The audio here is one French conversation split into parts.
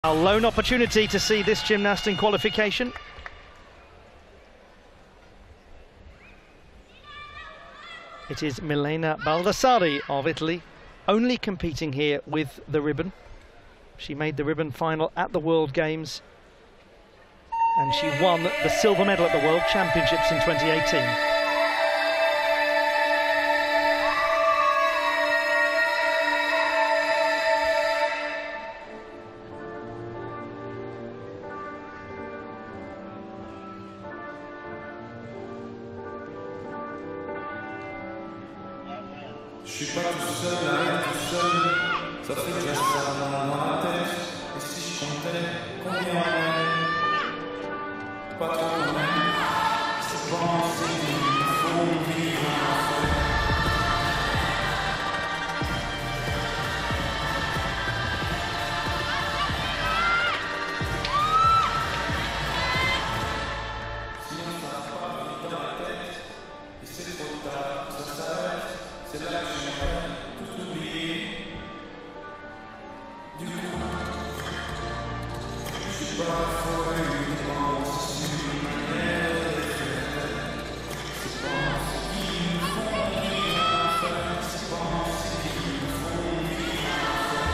A lone opportunity to see this gymnast in qualification. It is Milena Baldassarri of Italy, only competing here with the ribbon. She made the ribbon final at the World Games and she won the silver medal at the World Championships in 2018. Je suis pas tout seul, là, tout seul. Ça fait déjà ça dans ma tête. Et si je comptais combien on est, pas trop quand même. C'est penser qu'il faut vivre ensemble. Sinon ça n'a pas vite dans la tête. Et c'est trop tard, ça s'arrête. C'est là que je vais tout oublier. Du coup, je suis pas forêt uniquement sur une manière de faire. C'est penser qu'ils me font vivre enfer. C'est penser qu'ils me font vivre enfer.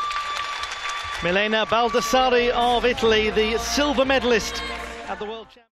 Milena Baldassarri of Italy, the silver medalist at the World Championships.